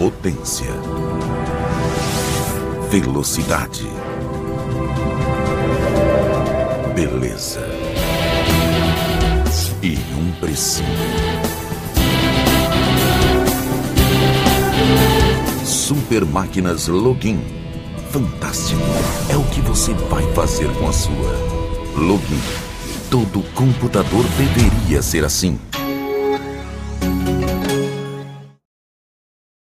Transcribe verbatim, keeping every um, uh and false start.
Potência, velocidade, beleza e um precinho. Super Máquinas Login. Fantástico. É o que você vai fazer com a sua. Login. Todo computador deveria ser assim.